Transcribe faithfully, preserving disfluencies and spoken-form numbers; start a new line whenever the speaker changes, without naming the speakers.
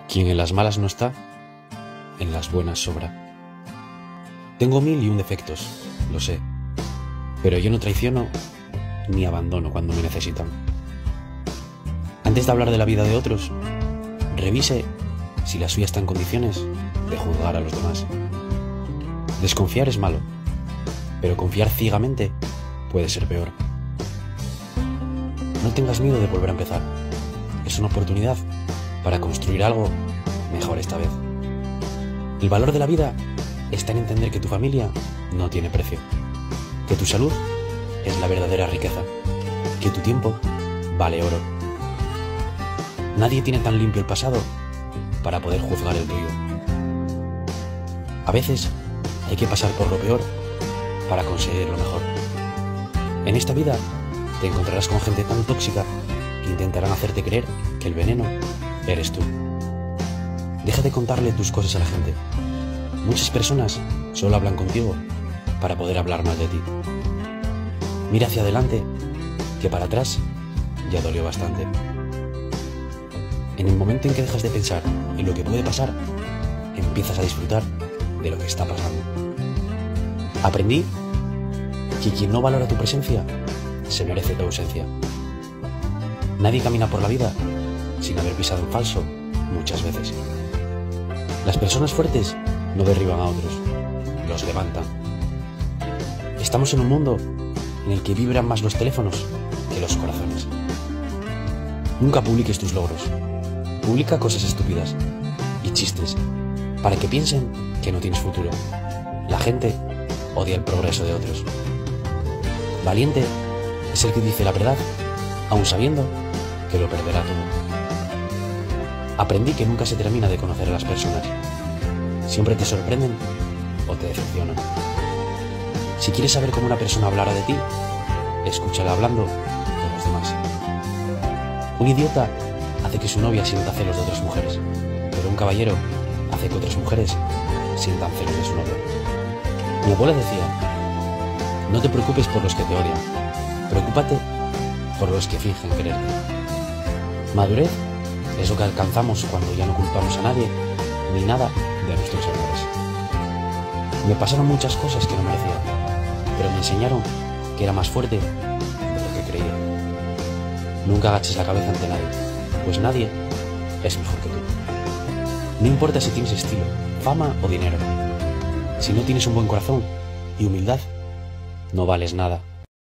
Quien en las malas no está, en las buenas sobra. Tengo mil y un defectos, lo sé, pero yo no traiciono ni abandono cuando me necesitan. Antes de hablar de la vida de otros, revise si la suya está en condiciones de juzgar a los demás. Desconfiar es malo, pero confiar ciegamente puede ser peor. No tengas miedo de volver a empezar. Es una oportunidad para construir algo mejor esta vez. El valor de la vida está en entender que tu familia no tiene precio, que tu salud es la verdadera riqueza, que tu tiempo vale oro. Nadie tiene tan limpio el pasado para poder juzgar el tuyo. A veces hay que pasar por lo peor para conseguir lo mejor. En esta vida te encontrarás con gente tan tóxica que intentarán hacerte creer que el veneno eres tú. Deja de contarle tus cosas a la gente. Muchas personas solo hablan contigo para poder hablar mal de ti. Mira hacia adelante, que para atrás ya dolió bastante. En el momento en que dejas de pensar en lo que puede pasar, empiezas a disfrutar de lo que está pasando. Aprendí que quien no valora tu presencia se merece tu ausencia. Nadie camina por la vida sin haber pisado en falso muchas veces. Las personas fuertes no derriban a otros, los levantan. Estamos en un mundo en el que vibran más los teléfonos que los corazones. Nunca publiques tus logros. Publica cosas estúpidas y chistes para que piensen que no tienes futuro. La gente odia el progreso de otros. Valiente es el que dice la verdad, aun sabiendo que lo perderá todo. Aprendí que nunca se termina de conocer a las personas. Siempre te sorprenden o te decepcionan. Si quieres saber cómo una persona hablará de ti, escúchala hablando de los demás. Un idiota hace que su novia sienta celos de otras mujeres, pero un caballero hace que otras mujeres sientan celos de su novia. Mi abuela decía: no te preocupes por los que te odian, preocúpate por los que fingen quererte. Madurez es lo que alcanzamos cuando ya no culpamos a nadie ni nada de nuestros errores. Me pasaron muchas cosas que no merecía, pero me enseñaron que era más fuerte de lo que creía. Nunca agaches la cabeza ante nadie, pues nadie es mejor que tú. No importa si tienes estilo, fama o dinero. Si no tienes un buen corazón y humildad, no vales nada.